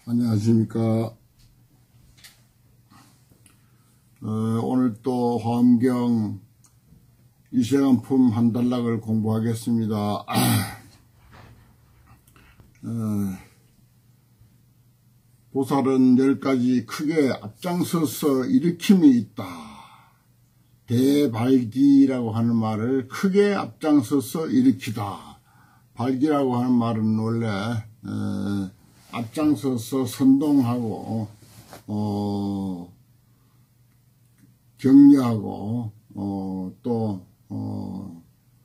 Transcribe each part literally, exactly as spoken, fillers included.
안녕하십니까. 어, 오늘 또 화엄경 이세간품 한 단락을 공부하겠습니다. 어, 보살은 열 가지 크게 앞장서서 일으킴이 있다. 대발기라고 하는 말을 크게 앞장서서 일으키다. 발기라고 하는 말은 원래 어, 앞장서서 선동하고 어, 격려하고 어, 또 어,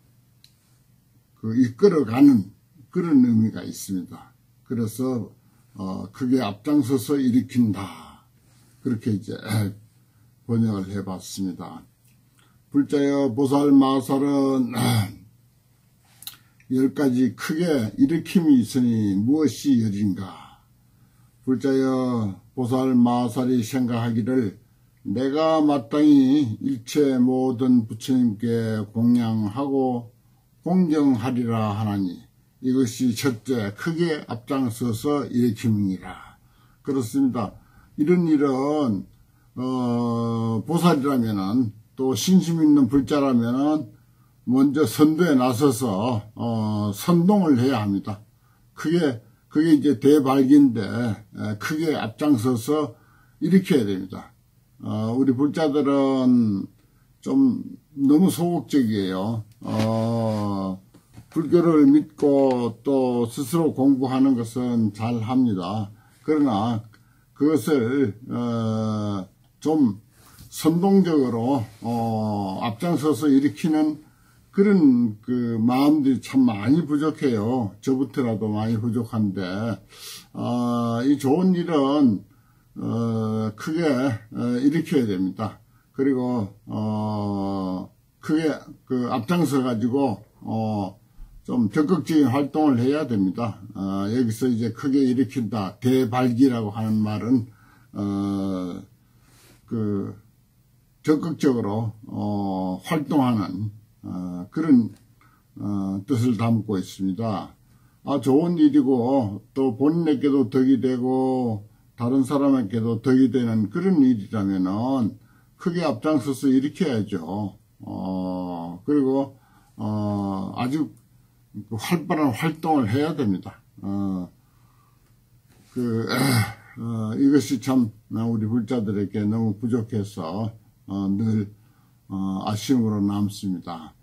그 이끌어가는 그런 의미가 있습니다. 그래서 어, 크게 앞장서서 일으킨다. 그렇게 이제 번역을 해봤습니다. 불자여 보살마살은 열 가지 크게 일으킴이 있으니 무엇이 열인가? 불자여 보살마살이 생각하기를 내가 마땅히 일체 모든 부처님께 공양하고 공경하리라 하나니 이것이 첫째 크게 앞장서서 일으킴이니라. 그렇습니다. 이런 일은 어, 보살이라면은 또 신심 있는 불자라면은 먼저 선도에 나서서 어, 선동을 해야 합니다. 그게 그게 이제 대발기인데 에, 크게 앞장서서 일으켜야 됩니다. 어, 우리 불자들은 좀 너무 소극적이에요. 어, 불교를 믿고 또 스스로 공부하는 것은 잘 합니다. 그러나 그것을 어, 좀 선동적으로 어, 앞장서서 일으키는 그런 그 마음들이 참 많이 부족해요. 저부터라도 많이 부족한데 어, 이 좋은 일은 어, 크게 어, 일으켜야 됩니다. 그리고 어, 크게 그 앞장서 가지고 어, 좀 적극적인 활동을 해야 됩니다. 어, 여기서 이제 크게 일으킨다, 대발기라고 하는 말은 어, 그 적극적으로 어, 활동하는 어, 그런 어, 뜻을 담고 있습니다. 아, 좋은 일이고 또 본인에게도 덕이 되고 다른 사람에게도 덕이 되는 그런 일이라면은 크게 앞장서서 일으켜야죠. 어, 그리고 어, 아주 활발한 활동을 해야 됩니다. 어, 그 어, 이것이 참 우리 불자들에게 너무 부족해서 어, 늘 어, 아쉬움으로 남습니다.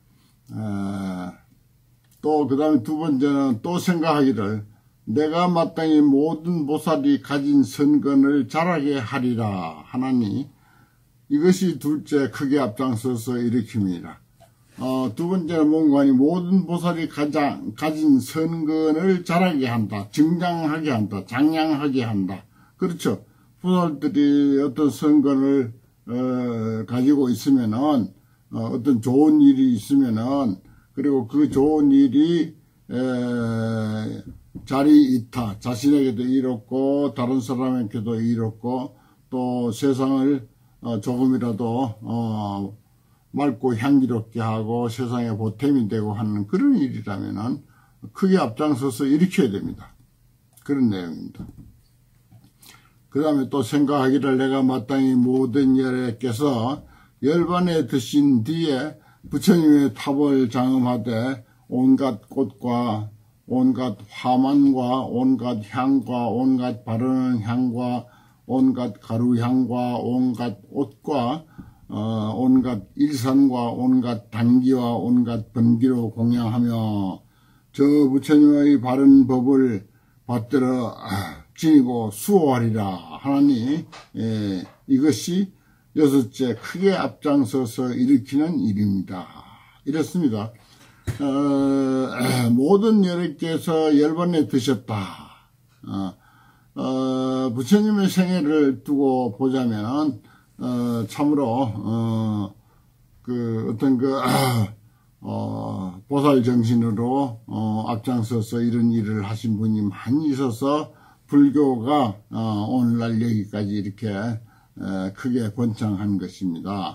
또 그 다음에 두 번째는 또 생각하기를 내가 마땅히 모든 보살이 가진 선건을 자라게 하리라 하나니 이것이 둘째 크게 앞장서서 일으킴이라. 어, 두 번째는 뭔가 하니 모든 보살이 가장, 가진 선건을 자라게 한다. 증장하게 한다. 장량하게 한다. 그렇죠. 보살들이 어떤 선건을 어, 가지고 있으면은 어, 어떤 좋은 일이 있으면은 그리고 그 좋은 일이 에, 자리 이타 자신에게도 이롭고 다른 사람에게도 이롭고 또 세상을 어, 조금이라도 어, 맑고 향기롭게 하고 세상에 보탬이 되고 하는 그런 일이라면은 크게 앞장서서 일으켜야 됩니다. 그런 내용입니다. 그 다음에 또 생각하기를 내가 마땅히 모든 열애께서 열반에 드신 뒤에 부처님의 탑을 장엄하되 온갖 꽃과 온갖 화만과 온갖 향과 온갖 바르는 향과 온갖 가루향과 온갖 옷과 어, 온갖 일산과 온갖 단기와 온갖 번기로 공양하며 저 부처님의 바른 법을 받들어 지니고 수호하리라 하나니 예, 이것이 여섯째 크게 앞장서서 일으키는 일입니다. 이렇습니다. 어, 모든 열애께서 열반에 드셨다. 어, 어, 부처님의 생애를 두고 보자면 어, 참으로 어, 그 어떤 그 어, 보살 정신으로 어, 앞장서서 이런 일을 하신 분이 많이 있어서 불교가 어, 오늘날 여기까지 이렇게 에, 크게 번창한 것입니다.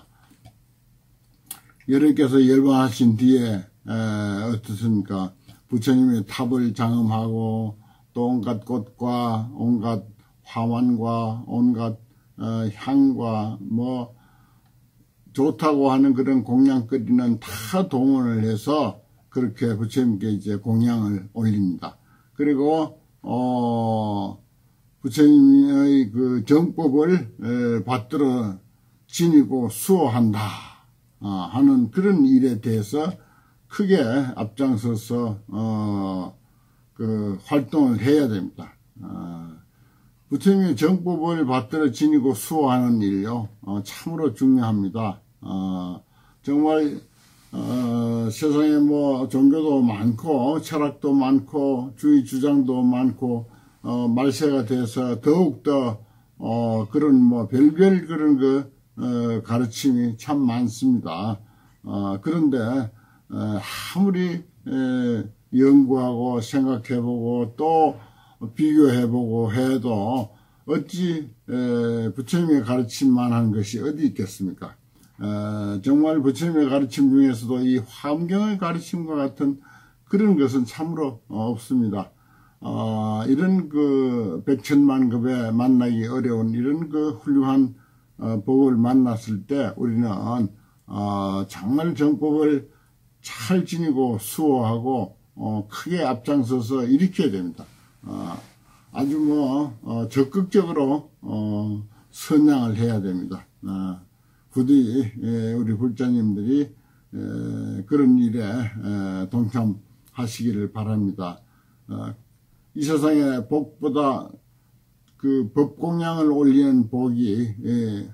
여러분께서 열반하신 뒤에 에, 어떻습니까? 부처님의 탑을 장엄하고 또 온갖 꽃과 온갖 화환과 온갖 어, 향과 뭐 좋다고 하는 그런 공양거리는 다 동원을 해서 그렇게 부처님께 이제 공양을 올립니다. 그리고 어 부처님의 그 정법을 받들어 지니고 수호한다 하는 그런 일에 대해서 크게 앞장서서 어 그 활동을 해야 됩니다. 어 부처님의 정법을 받들어 지니고 수호하는 일요 어 참으로 중요합니다. 어 정말 어 세상에 뭐 종교도 많고 철학도 많고 주의 주장도 많고 어 말세가 돼서 더욱더 어 그런 뭐 별별 그런 그 어 가르침이 참 많습니다. 어 그런데 어 아무리 에, 연구하고 생각해보고 또 비교해보고 해도 어찌 에, 부처님의 가르침만한 것이 어디 있겠습니까? 어, 정말 부처님의 가르침 중에서도 이 화엄경의 가르침과 같은 그런 것은 참으로 없습니다. 어, 이런 그 백천만급에 만나기 어려운 이런 그 훌륭한 어, 법을 만났을 때 우리는 어, 정말 정법을 잘 지니고 수호하고 어, 크게 앞장서서 일으켜야 됩니다. 어, 아주 뭐 어, 적극적으로 어, 선양을 해야 됩니다. 어, 부디 예, 우리 불자님들이 에, 그런 일에 에, 동참하시기를 바랍니다. 어, 이 세상에 복보다 그 법공양을 올리는 복이 예,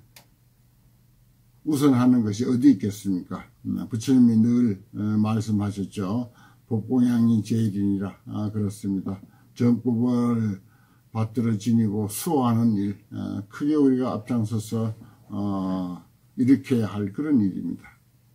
우선하는 것이 어디 있겠습니까? 부처님이 늘 말씀하셨죠. 법공양이 제일이니라. 아, 그렇습니다. 정법을 받들어 지니고 수호하는 일, 어, 크게 우리가 앞장서서 어, 일으켜야 할 그런 일입니다.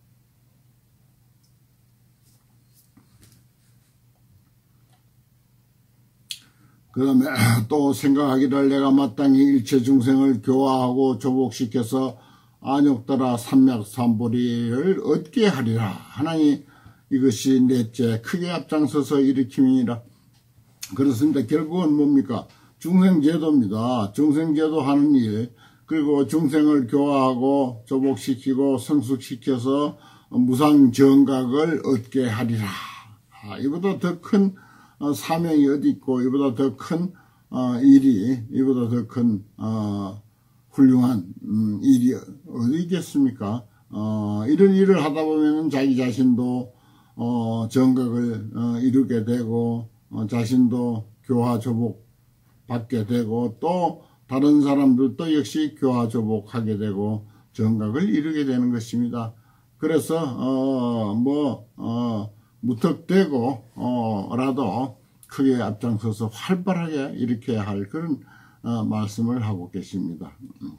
그 다음에 또 생각하기를 내가 마땅히 일체 중생을 교화하고 조복시켜서 안욕따라 삼맥삼보리를 얻게 하리라. 하나님 이것이 넷째 크게 앞장서서 일으킴이니라. 그렇습니다. 결국은 뭡니까? 중생제도입니다. 중생제도 하는 일, 그리고 중생을 교화하고 조복시키고 성숙시켜서 무상정각을 얻게 하리라. 아, 이보다 더 큰 사명이 어디 있고 이보다 더 큰 일이, 이보다 더 큰 훌륭한 음, 일이 어디 있겠습니까? 어, 이런 일을 하다 보면 자기 자신도 어, 정각을 어, 이루게 되고 어, 자신도 교화조복 받게 되고 또 다른 사람들도 역시 교화조복하게 되고 정각을 이루게 되는 것입니다. 그래서 어, 뭐 어, 무턱대고 어, 라도 크게 앞장서서 활발하게 일으켜야 할 그런 어, 말씀을 하고 계십니다.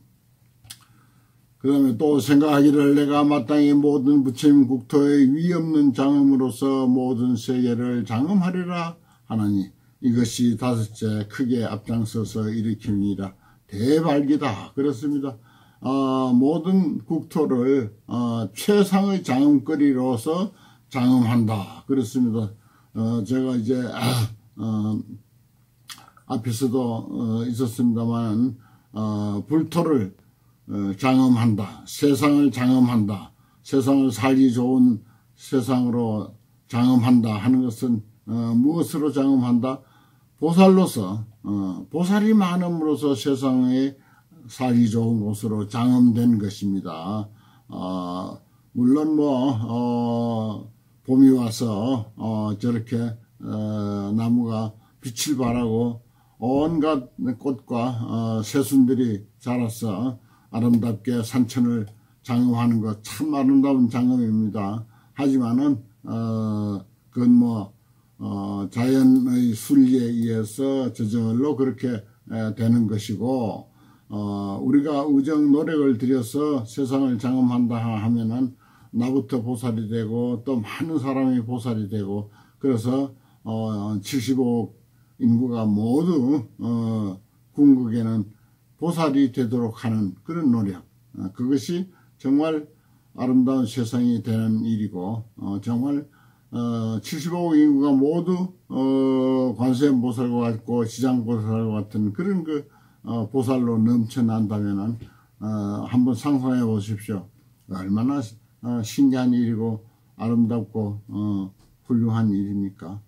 그 다음에 또 생각하기를 내가 마땅히 모든 부처님 국토의 위 없는 장엄으로서 모든 세계를 장엄하리라 하나니 이것이 다섯째 크게 앞장서서 일으킴이라. 대발기다. 그렇습니다. 어, 모든 국토를 어, 최상의 장엄거리로서 장엄한다. 그렇습니다. 어, 제가 이제 어, 앞에서도 어, 있었습니다만 어, 불토를 어, 장엄한다. 세상을 장엄한다. 세상을 살기 좋은 세상으로 장엄한다 하는 것은 어, 무엇으로 장엄한다? 보살로서 어, 보살이 많음으로써 세상에 살기 좋은 곳으로 장엄된 것입니다. 어, 물론 뭐 어, 봄이 와서 어, 저렇게 어, 나무가 빛을 발하고 온갖 꽃과 어, 새순들이 자라서 아름답게 산천을 장엄하는 것 참 아름다운 장엄입니다. 하지만은 어, 그건 뭐 어, 자연의 순리에 의해서 저절로 그렇게 에, 되는 것이고 어, 우리가 우정 노력을 들여서 세상을 장엄한다 하면은 나부터 보살이 되고 또 많은 사람이 보살이 되고 그래서 어, 칠십오억 인구가 모두 어, 궁극에는 보살이 되도록 하는 그런 노력, 어, 그것이 정말 아름다운 세상이 되는 일이고 어, 정말 어, 칠십오억 인구가 모두 어, 관세음보살과 같고 지장보살과 같은 그런 그 어, 보살로 넘쳐난다면은 어, 한번 상상해 보십시오. 얼마나 어, 신기한 일이고 아름답고 어, 훌륭한 일입니까?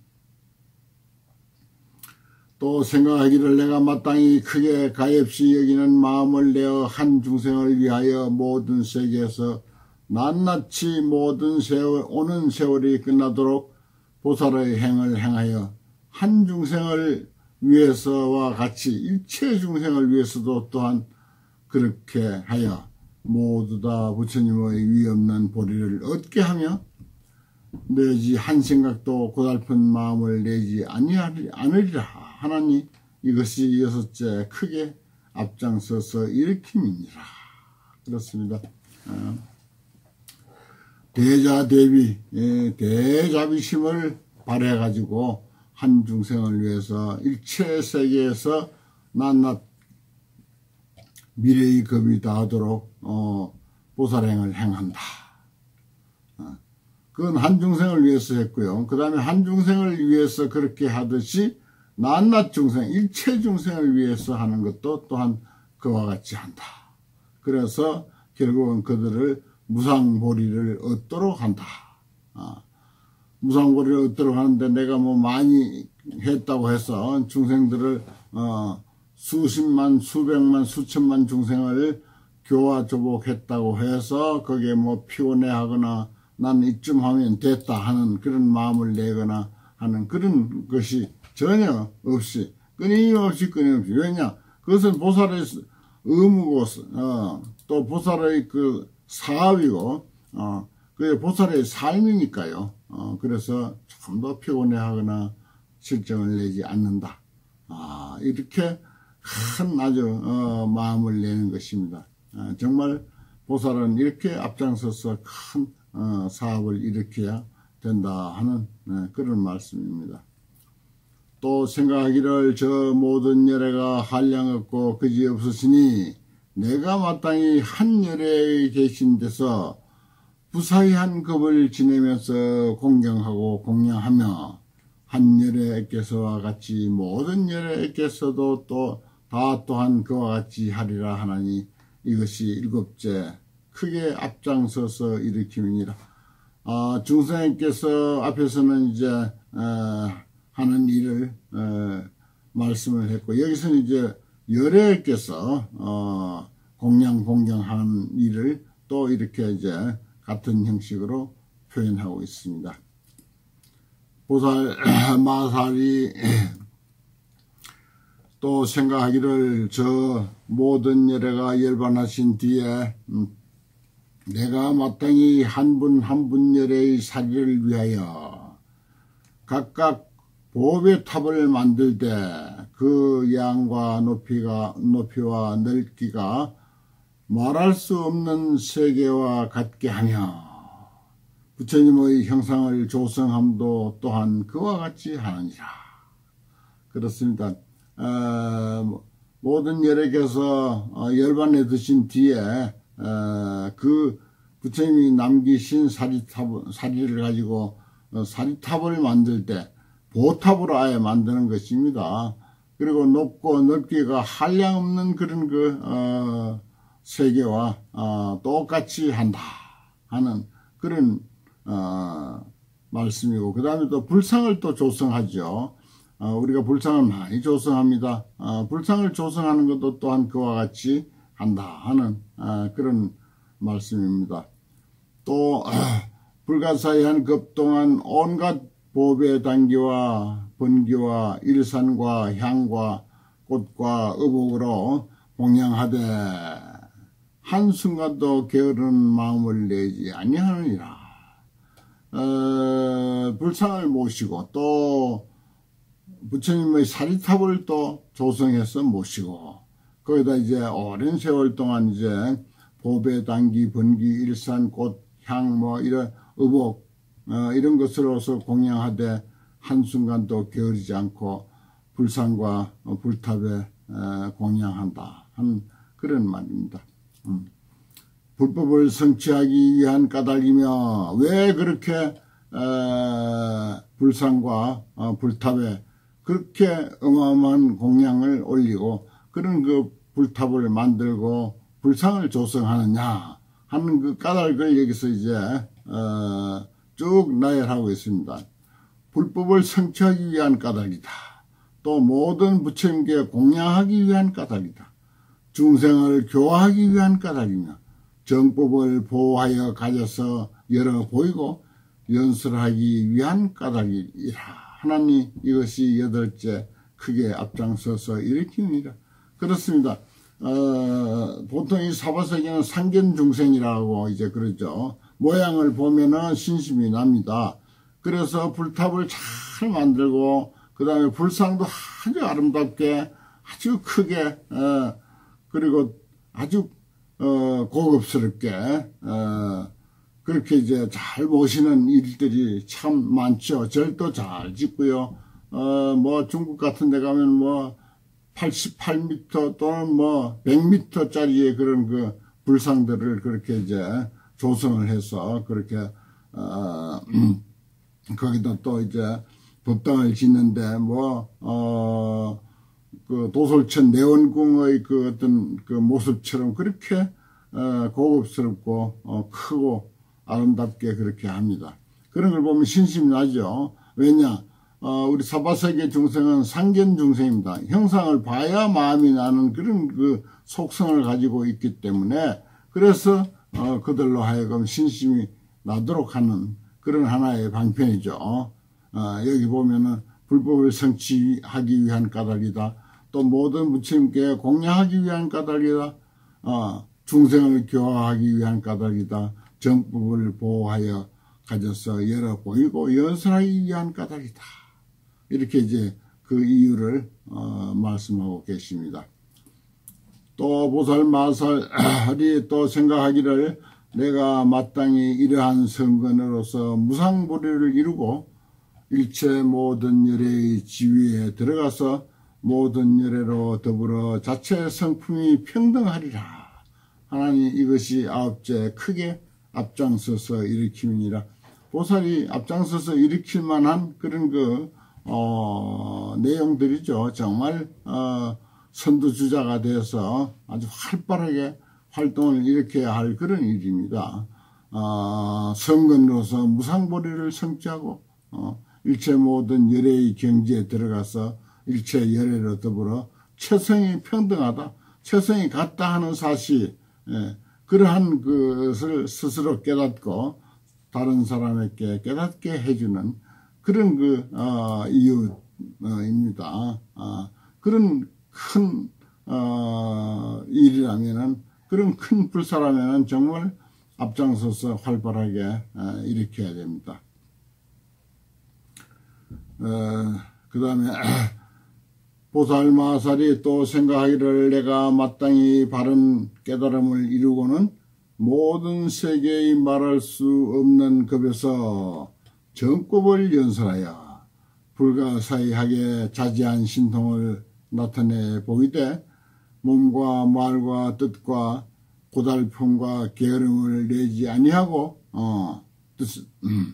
또 생각하기를 내가 마땅히 크게 가엾이 여기는 마음을 내어 한 중생을 위하여 모든 세계에서 낱낱이 모든 세월, 오는 세월이 끝나도록 보살의 행을 행하여 한 중생을 위해서와 같이 일체 중생을 위해서도 또한 그렇게 하여 모두 다 부처님의 위없는 보리를 얻게 하며 내지 한 생각도 고달픈 마음을 내지 아니하리라 하나니 이것이 여섯째 크게 앞장서서 일으킴이니라. 그렇습니다. 대자 대비 대자비심을 발해 가지고 한 중생을 위해서 일체 세계에서 낱낱 미래의 겁이 다하도록 어, 보살행을 행한다. 어, 그건 한 중생을 위해서 했고요. 그 다음에 한 중생을 위해서 그렇게 하듯이 낱낱 중생, 일체 중생을 위해서 하는 것도 또한 그와 같이 한다. 그래서 결국은 그들을 무상보리를 얻도록 한다. 어, 무상보리를 얻도록 하는데 내가 뭐 많이 했다고 해서 중생들을 어, 수십만, 수백만, 수천만 중생을 교화조복했다고 해서 거기에 뭐 피곤해하거나 난 이쯤 하면 됐다 하는 그런 마음을 내거나 하는 그런 것이 전혀 없이 끊임없이 끊임없이 왜냐 그것은 보살의 의무고 어, 또 보살의 그 사업이고 어, 그게 보살의 삶이니까요. 어, 그래서 좀 더 피곤해하거나 실정을 내지 않는다. 아, 이렇게 큰 아주 어, 마음을 내는 것입니다. 아, 정말 보살은 이렇게 앞장서서 큰 어, 사업을 일으켜야 된다 하는 네, 그런 말씀입니다. 또 생각하기를 저 모든 열애가 한량없고 그지없으시니 내가 마땅히 한 열애에 계신 데서 부사의한 급을 지내면서 공경하고 공양하며 한 열애께서와 같이 모든 열애께서도 또 다 또한 그와 같이 하리라 하나니 이것이 일곱째 크게 앞장서서 일으킴이니라. 아, 중생께서 앞에서는 이제 어, 하는 일을 어, 말씀을 했고 여기서는 이제 열애께서 어, 공양 공경하는 일을 또 이렇게 이제 같은 형식으로 표현하고 있습니다. 보살 마살이 또 생각하기를 저 모든 열애가 열반하신 뒤에 음, 내가 마땅히 한 분 한 분 열애의 사리를 위하여 각각 보배 탑을 만들 때 그 양과 높이가 높이와 넓기가 말할 수 없는 세계와 같게 하며 부처님의 형상을 조성함도 또한 그와 같이 하느니라. 그렇습니다. 어, 모든 열애께서 어, 열반에 드신 뒤에 어, 그 부처님이 남기신 사리탑, 사리를 가지고 어, 사리탑을 만들 때 보탑으로 아예 만드는 것입니다. 그리고 높고 넓기가 한량없는 그런 그 어, 세계와 어, 똑같이 한다 하는 그런 어, 말씀이고 그 다음에 또 불상을 또 조성하죠. 어, 우리가 불상을 많이 조성합니다. 어, 불상을 조성하는 것도 또한 그와 같이 한다 하는 어, 그런 말씀입니다. 또 어, 불가사의한 급 동안 온갖 보배 단기와 번기와 일산과 향과 꽃과 의복으로 공양하되 한순간도 게으른 마음을 내지 아니하느니라. 어, 불상을 모시고 또 부처님의 사리탑을 또 조성해서 모시고 거기다 이제 오랜 세월 동안 이제 보배, 단기, 번기, 일산, 꽃, 향 뭐 이런 의복 어, 이런 것으로서 공양하되 한순간도 게으르지 않고 불상과 어, 불탑에 어, 공양한다 하는 그런 말입니다. 음. 불법을 성취하기 위한 까닭이며 왜 그렇게 어, 불상과 어, 불탑에 그렇게 어마어마한 공양을 올리고 그런 그 불탑을 만들고 불상을 조성하느냐 하는 그 까닭을 여기서 이제 어, 쭉 나열하고 있습니다. 불법을 성취하기 위한 까닭이다. 또 모든 부처님께 공양하기 위한 까닭이다. 중생을 교화하기 위한 까닭이며 정법을 보호하여 가져서 열어 보이고 연설하기 위한 까닭이라. 하나님 이것이 여덟째 크게 앞장서서 일으킵니다. 그렇습니다. 어, 보통 이 사바세계는 상견중생이라고 이제 그러죠. 모양을 보면은 신심이 납니다. 그래서 불탑을 잘 만들고 그 다음에 불상도 아주 아름답게 아주 크게 어, 그리고 아주 어, 고급스럽게 어, 그렇게 이제 잘 모시는 일들이 참 많죠. 절도 잘 짓고요. 어, 뭐 중국 같은 데 가면 뭐 팔십팔 미터 또는 뭐 백 미터짜리의 그런 그 불상들을 그렇게 이제 조성을 해서 그렇게 어, 거기다 또 이제 법당을 짓는데 뭐 어, 그 도솔천 내원궁의 그 어떤 그 모습처럼 그렇게 어, 고급스럽고 어, 크고 아름답게 그렇게 합니다. 그런 걸 보면 신심이 나죠. 왜냐? 어, 우리 사바세계 중생은 상견 중생입니다. 형상을 봐야 마음이 나는 그런 그 속성을 가지고 있기 때문에 그래서 어, 그들로 하여금 신심이 나도록 하는 그런 하나의 방편이죠. 어, 여기 보면은 불법을 성취하기 위한 까닭이다. 또 모든 부처님께 공양하기 위한 까닭이다. 어, 중생을 교화하기 위한 까닭이다. 정법을 보호하여 가져서 열어 보이고 연설하기 위한 까닭이다. 이렇게 이제 그 이유를 어, 말씀하고 계십니다. 또 보살마살이 또 생각하기를 내가 마땅히 이러한 성근으로서 무상보리를 이루고 일체 모든 열애의 지위에 들어가서 모든 열애로 더불어 자체 성품이 평등하리라. 하나님 이것이 아홉째 크게 앞장서서 일으킴이니라. 보살이 앞장서서 일으킬 만한 그런 그 어, 내용들이죠. 정말 어, 선두주자가 돼서 아주 활발하게 활동을 일으켜야 할 그런 일입니다. 어, 성근으로서 무상보리를 성취하고 어, 일체 모든 열애의 경지에 들어가서 일체 열애로 더불어 체성이 평등하다, 체성이 같다 하는 사실, 예, 그러한 것을 스스로 깨닫고 다른 사람에게 깨닫게 해주는 그런 그 어, 이유입니다. 어, 그런 큰 어, 일이라면은 그런 큰 불사라면은 정말 앞장서서 활발하게 어, 일으켜야 됩니다. 어, 그 다음에 보살마살이 또 생각하기를 내가 마땅히 바른 깨달음을 이루고는 모든 세계의 말할 수 없는 급에서 정법을 연설하여 불가사의하게 자지한 신통을 나타내 보이되 몸과 말과 뜻과 고달픔과 게으름을 내지 아니하고 어, 뜻, 음,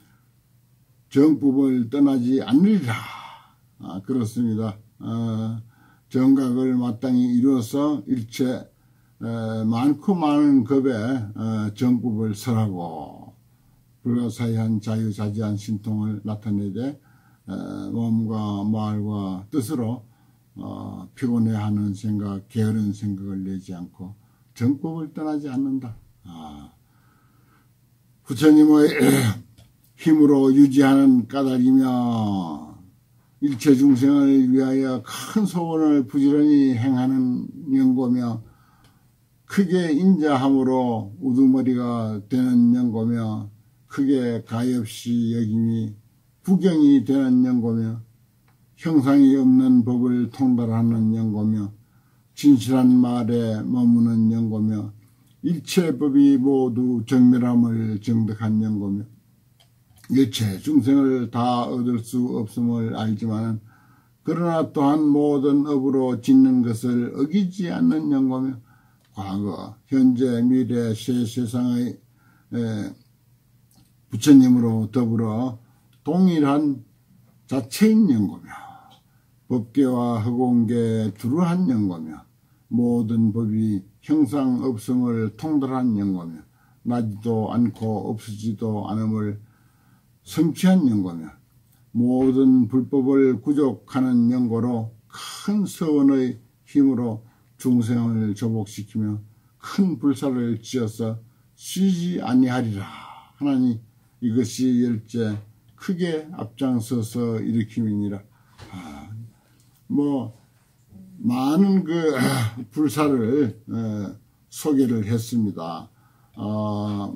정법을 떠나지 않으리라. 아, 그렇습니다. 어, 정각을 마땅히 이루어서 일체 에, 많고 많은 급에 어, 정법을 설하고 불가사의한 자유자재한 신통을 나타내되 에, 몸과 말과 뜻으로 어, 피곤해하는 생각, 게으른 생각을 내지 않고 정법을 떠나지 않는다. 아, 부처님의 힘으로 유지하는 까닭이며 일체 중생을 위하여 큰 소원을 부지런히 행하는 연고며 크게 인자함으로 우두머리가 되는 연고며 크게 가엾이 여김이 구경이 되는 연고며 형상이 없는 법을 통달하는 연고며 진실한 말에 머무는 연고며 일체 법이 모두 정멸함을 정득한 연고며 일체 중생을 다 얻을 수 없음을 알지만 그러나 또한 모든 업으로 짓는 것을 어기지 않는 연고며 과거, 현재, 미래, 새 세상의 에, 부처님으로 더불어 동일한 자체인 연고며 법계와 허공계 두루 한 영고며 모든 법이 형상업성을 통달한 영고며 나지도 않고 없어지도 않음을 성취한 영고며 모든 불법을 구족하는 영고로 큰 서원의 힘으로 중생을 조복시키며 큰 불사를 지어서 쉬지 아니하리라 하나니 이것이 열째 크게 앞장서서 일으킴이니라. 아, 뭐 많은 그 불사를 에, 소개를 했습니다. 어,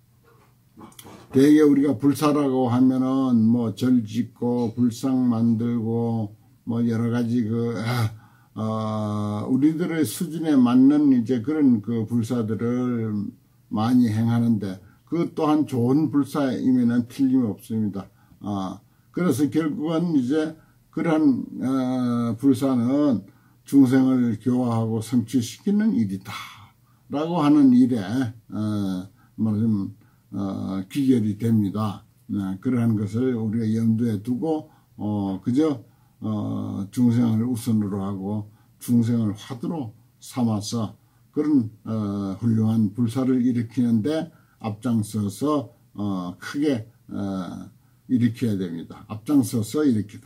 대개 우리가 불사라고 하면은 뭐 절 짓고 불상 만들고 뭐 여러 가지 그 어, 우리들의 수준에 맞는 이제 그런 그 불사들을 많이 행하는데 그 또한 좋은 불사이면은 틀림없습니다. 어, 그래서 결국은 이제 그러한 어, 불사는 중생을 교화하고 성취시키는 일이다 라고 하는 일에 어, 말하자면 어, 귀결이 됩니다. 어, 그러한 것을 우리가 염두에 두고 어, 그저 어, 중생을 우선으로 하고 중생을 화두로 삼아서 그런 어, 훌륭한 불사를 일으키는데 앞장서서 어, 크게 어, 일으켜야 됩니다. 앞장서서 일으키다.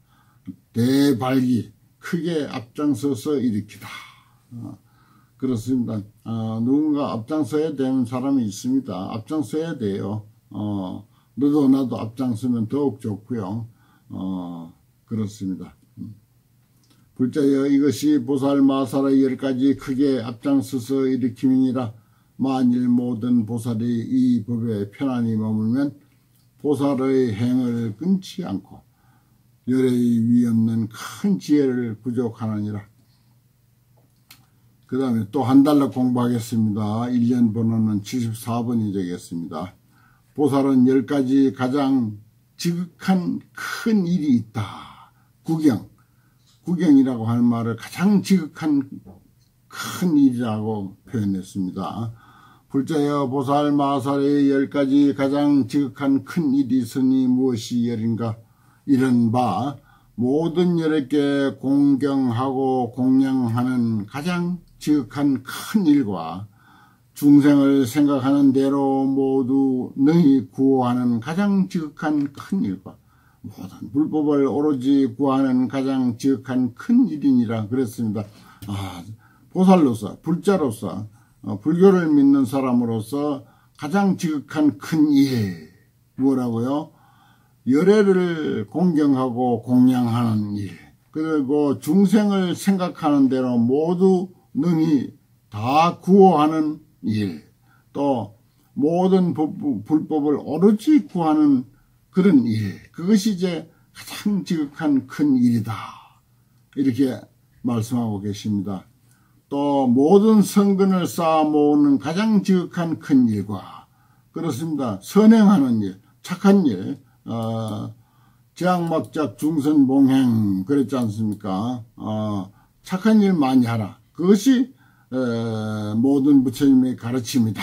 대발기 크게 앞장서서 일으키다. 어, 그렇습니다. 어, 누군가 앞장서야 되는 사람이 있습니다. 앞장서야 돼요. 어, 너도 나도 앞장서면 더욱 좋고요. 어, 그렇습니다. 불자여 이것이 보살 마살의 열 가지 크게 앞장서서 일으킴이니라. 만일 모든 보살이 이 법에 편안히 머물면 보살의 행을 끊지 않고 열의 위 없는 큰 지혜를 구족하느니라. 그 다음에 또 한 달러 공부하겠습니다. 일 년 번호는 칠십사 번이 되겠습니다. 보살은 열 가지 가장 지극한 큰 일이 있다. 구경. 구경이라고 하는 말을 가장 지극한 큰 일이라고 표현했습니다. 불자여 보살 마살의 열 가지 가장 지극한 큰 일이 있으니 무엇이 열인가? 이런 바 모든 열에게 공경하고 공양하는 가장 지극한 큰 일과 중생을 생각하는 대로 모두 능히 구호하는 가장 지극한 큰 일과 모든 불법을 오로지 구하는 가장 지극한 큰 일이니라 그랬습니다. 아, 보살로서 불자로서 어, 불교를 믿는 사람으로서 가장 지극한 큰 일 뭐라고요? 열애를 공경하고 공양하는 일, 그리고 중생을 생각하는 대로 모두 능히 다 구호하는 일, 또 모든 불법을 오로지 구하는 그런 일, 그것이 이제 가장 지극한 큰 일이다 이렇게 말씀하고 계십니다. 또 모든 성근을 쌓아 모으는 가장 지극한 큰 일과 그렇습니다. 선행하는 일, 착한 일, 어, 제약막작 중선봉행 그랬지 않습니까? 어, 착한 일 많이 하라. 그것이 에, 모든 부처님의 가르침이다.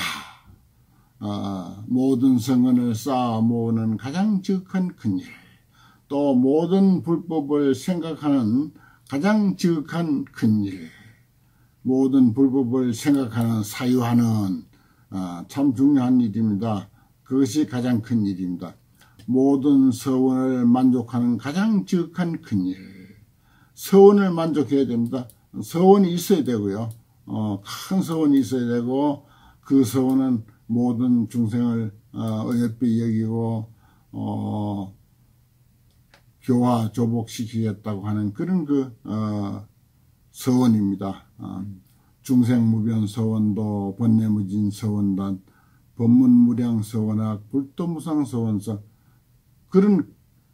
어, 모든 성은을 쌓아 모으는 가장 지극한 큰 일, 또 모든 불법을 생각하는 가장 지극한 큰 일, 모든 불법을 생각하는 사유하는 어, 참 중요한 일입니다. 그것이 가장 큰 일입니다. 모든 서원을 만족하는 가장 지극한 큰 일. 서원을 만족해야 됩니다. 서원이 있어야 되고요. 어, 큰 서원이 있어야 되고 그 서원은 모든 중생을 어, 어여삐 여기고 어, 교화 조복시키겠다고 하는 그런 그 어, 서원입니다. 어, 중생무변 서원도 번뇌무진 서원단 법문무량 서원학 불도무상 서원서 그런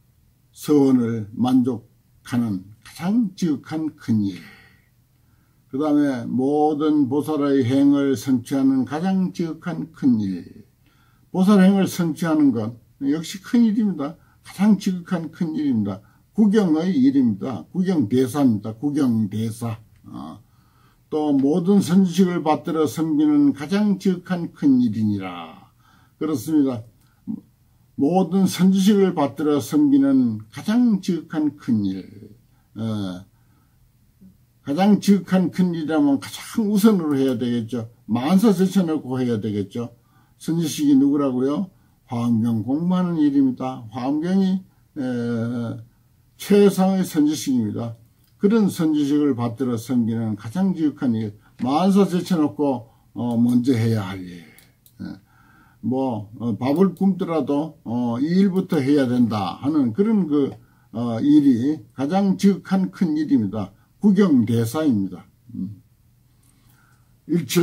서원을 만족하는 가장 지극한 큰 일. 그 다음에 모든 보살의 행을 성취하는 가장 지극한 큰 일. 보살행을 성취하는 것 역시 큰 일입니다. 가장 지극한 큰 일입니다. 구경의 일입니다. 구경대사입니다. 구경대사. 어. 또 모든 선지식을 받들어 섬기는 가장 지극한 큰 일이니라. 그렇습니다. 모든 선지식을 받들어 섬기는 가장 지극한 큰 일. 어, 가장 지극한 큰 일이라면 가장 우선으로 해야 되겠죠. 만사 제쳐놓고 해야 되겠죠. 선지식이 누구라고요? 화엄경 공부하는 일입니다. 화엄경이 에, 최상의 선지식입니다. 그런 선지식을 받들어 섬기는 가장 지극한 일, 만사 제쳐놓고 어, 먼저 해야 할 일. 에, 뭐 어, 밥을 굶더라도 어, 이 일부터 해야 된다 하는 그런 그 어, 일이 가장 지극한 큰 일입니다. 국영대사입니다. 음. 일체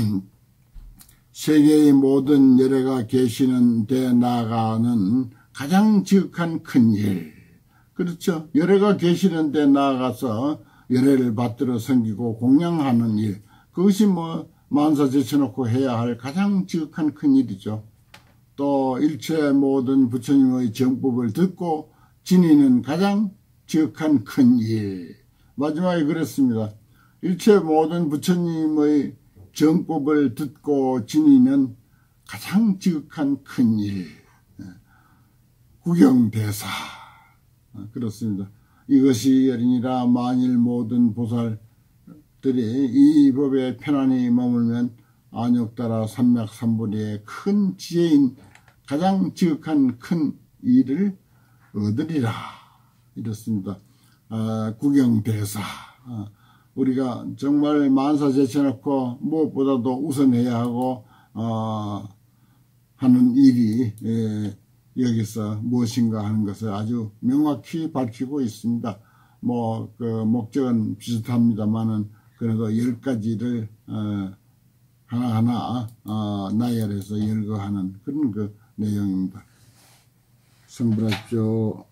세계의 모든 열애가 계시는 데 나아가는 가장 지극한 큰 일. 그렇죠. 열애가 계시는 데 나아가서 열애를 받들어 섬기고 공양하는 일. 그것이 뭐 만사 제쳐놓고 해야 할 가장 지극한 큰 일이죠. 또 일체 모든 부처님의 정법을 듣고 지니는 가장 지극한 큰 일. 마지막에 그랬습니다. 일체 모든 부처님의 정법을 듣고 지니는 가장 지극한 큰 일. 국영대사. 그렇습니다. 이것이 열이니라 만일 모든 보살들이 이 법에 편안히 머물면 안욕따라 삼맥삼보리의 큰 지혜인 가장 지극한 큰 일을 얻으리라. 이렇습니다. 아, 국영대사. 아, 우리가 정말 만사 제쳐놓고 무엇보다도 우선해야 하고 어, 하는 일이 예, 여기서 무엇인가 하는 것을 아주 명확히 밝히고 있습니다. 뭐 그 목적은 비슷합니다만은 그래도 열 가지를 어, 하나하나 어, 나열해서 열거하는 그런 그 내용입니다. 성불하십시오.